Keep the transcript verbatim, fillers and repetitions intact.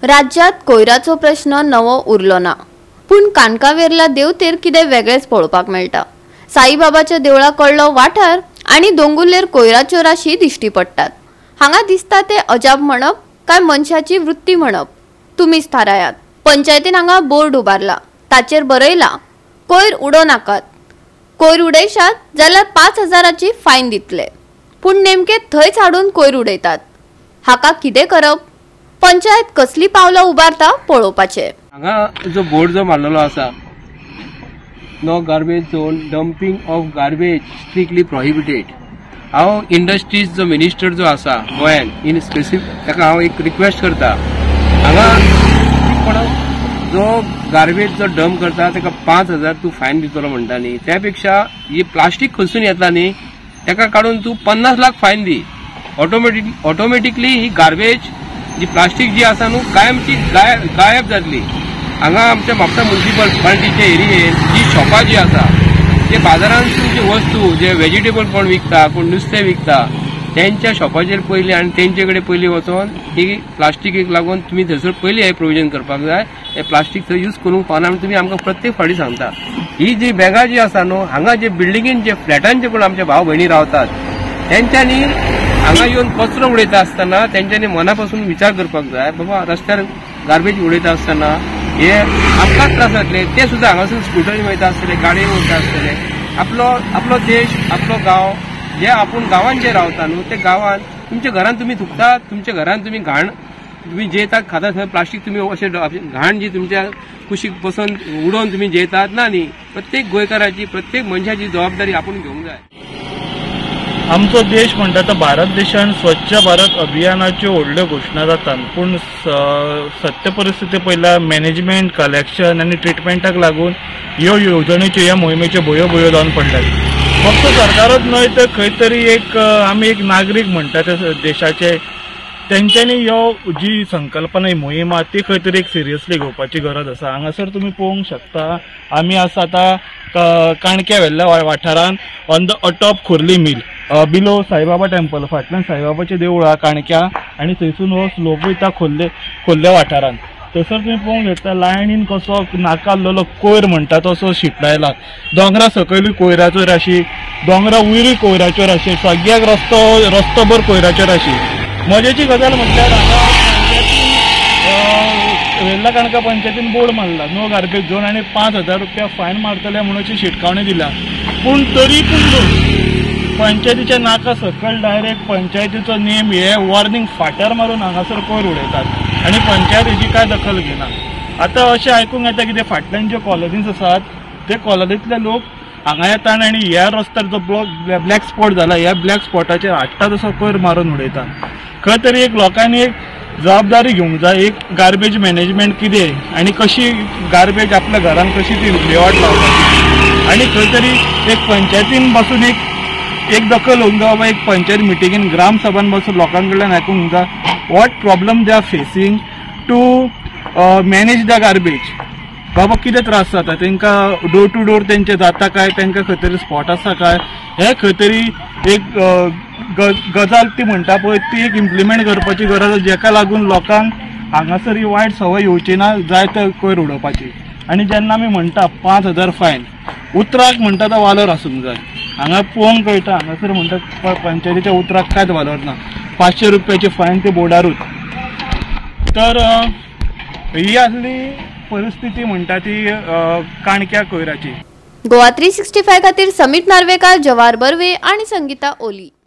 राज्यात कोयराचो प्रश्न नवो उरलो ना, पण कानकावेरला देवतेर कितें वेगळेच पळोवपाक मेळटा। साईबाबाच्या देवळा कडलो वाठार आणि दोंगुल्लेर कोयराच्यो राशी दिश्टी पडटात। हांगा दिसता ते अजाप म्हणप काय मनशाची वृत्ती म्हणप तुमीच थारायात। पंचायतीन हांगा बोर्ड उबारला, ताचेर बरयला कोयर उडो नाकात, कोयर उडयशात जाल्यार पाच हजाराची फायन दितले। पण नेमके थंयच हाडून कोयर उडयतात, हाका कितें करप? पंचायत कसली पावलां उबारता पळोवपाचे। हांगा जो बोर्ड जो मारलेलो आसा, no garbage zone, dumping of garbage strictly prohibited. हांव इंडस्ट्रीज जो मिनिस्टर जो आसा गोंयान इन स्पेसिफिक ताका हांव एक रिक्वेस्ट करता, हांगा पण जो गार्बेज जो डंप करता ताका पांच हजार तूं फायन दितलो म्हणटा न्ही, त्या पेक्षा ही प्लास्टीक खंयसून येता न्ही ताका काडून तूं पन्नास लाख फायन दी। ऑटोमॅटिक ऑटोमॅटिकली ही गार्बेज जी प्लास्टीक जी आसा न्हू कायमची गायब जातली। हांगा आमच्या म्हापसा म्युनिसिपालिटीच्या एरियेन जी शॉपां जी आसा ते बाजारांत तुमची वस्तू जे व्हेजिटेबल कोण विकता, कोण नुस्तें विकता, त्यांच्या शॉपाचेर पयलीं आनी तेंचे कडेन पयलीं वचोन ही प्लास्टीकेक लागून तुमी थंयसर पयलीं हे प्रोविजन करपाक जाय। हे प्लास्टीक थंय यूज करूंक पावना आनी तुमी आमकां प्रत्येक फावटी सांगता। ही जी बॅगां जी आसा न्हू हांगा जे बिल्डिंगेन जे फ्लॅटांचे कोण आमचे भाव भयणी रावतात तेंच्यांनी हांगा येवन कचरो उडयता आसतना तेंच्यांनी मना पासून विचार करपाक जाय, बाबा रस्त्यार गार्बेज उडयता आसतना हे आमकांच त्रास जातले, ते सुद्दां हांगासून स्कुटरीन वयता आसतले, गाडयेन वयता आसतले। आपलो आपलो देश, आपलो गांव जे आपूण गांवांत जे रावता न्हू ते गांवांत तुमच्या घरांत तुमी थुकतात, तुमच्या घरांत तुमी घाण तुम्ही जेतात खाता थंय प्लास्टीक तुमी अशें घाण जी तुमच्या कुशीक पसून उडोवन तुमी जेतात ना न्ही। प्रत्येक गोंयकाराची प्रत्येक मनशाची जबाबदारी आपूण घेवंक जाय। आमचो देश म्हणटा तो भारत देशान स्वच्छ भारत अभियानाच्यो व्हडल्यो घोशणा जातात, पूण सत्य परिस्थिती पळयल्यार मॅनेजमेंट, कलेक्शन आनी ट्रिटमेंटाक लागून ह्यो येवजणेच्यो ह्या मोहिमेच्यो भयो भयो जावन पडल्यात। फक्त सरकारच न्हय तर खंय तरी एक आमी एक नागरीक म्हणटा त्या देशाचे तेंच्यांनी ह्यो जी संकल्पना ही मोहीम आहा ती खंय तरी एक सिरियसली घेवपाची गरज आसा। हांगासर तुमी पळोवंक शकता आमी आसा आतां काणक्या वेल्ल्या वाठारान on the atop Khorlim mill below Saibaba temple, फाटल्यान साईबाबाचें देवूळ आहा काणक्या आनी थंयसून हो स्लोप वयता खोल्ले खोल्ल्या वाठारान। थंयसर तुमी पळोवंक शकता लायनीन कसो नाकाल्लो कोयर म्हणटा तसो शिपडायला, दोंगरा सकयली कोयराच्यो राशी, दोंगरा वयरूय कोयराच्यो राशी, सगळ्याक रस्तो रस्तोभर कोयराच्यो राशी। मजेची गजाल म्हटल्यार हांगा वेल्ला काणका पंचायतीन बोर्ड मारला नो गार्बेज झोन आनी पांच हजार रुपया फायन मारतले म्हणून शिटकावणी दिल्या, पूण तरी पूण पंचायतीच्या नाका सकयल डायरेक्ट पंचायतीचो नेम हे वॉर्निंग फाटर मारून हांगासर कोयर उडयतात आनी पंचायत हेची काय दखल घेना। आतां अशें आयकूंक येता की ते फाटल्यान ज्यो कॉलनीज आसात ते कॉलनीतले लोक हांगा येतात आनी ह्या रस्त्यार जो ब्लॉक ब्लॅक स्पॉट जाला ह्या ब्लॅक स्पॉटाचेर हाडटा तसो कोयर मारून उडयता। खंय तरी एक लोकांनी एक जबाबदारी घेवंक जाय, एक गार्बेज मॅनेजमेंट कितें आनी कशी गार्बेज आपल्या घरान कशी ती विलेवाट लावपाची आनी खंय तरी एक पंचायतीन बसून एक एक दखल होऊन जाय, बाबा एक पंचायत मिटिंगेन ग्राम सभान बसून लोकां कडल्यान आयकूंक जाय what problem they are facing to manage the garbage. बाबा कितें त्रास जाता तांकां, डोर टू डोर तेंचे जाता काय, तांकां खंय तरी स्पॉट आसा काय, हे खंय तरी एक गजाल ती म्हणटा पळय ती एक इम्प्लिमेंट करपाची गरज आसा, जेका लागून लोकांक हांगासर ही वायट संवय येवची ना जाय ते कोयर उडोवपाची। आनी जेन्ना आमी म्हणटा पांच हजार फायन, उतराक म्हणटा तो वालोर आसूंक जाय। हांगा पळोवंक कळटा हांगासर म्हणटा पंचायतीच्या उतराक कांयच वालोर ना, पांचशे रुपयाची फायन ते बोर्डारूच। तर ही आसली परिस्थिती म्हणटा ती काणक्या कोयराची। गोवा थ्री सिक्स्टी फाय खातीर समीत नार्वेकार, जवाहर बर्वे आणि संगीता ओली।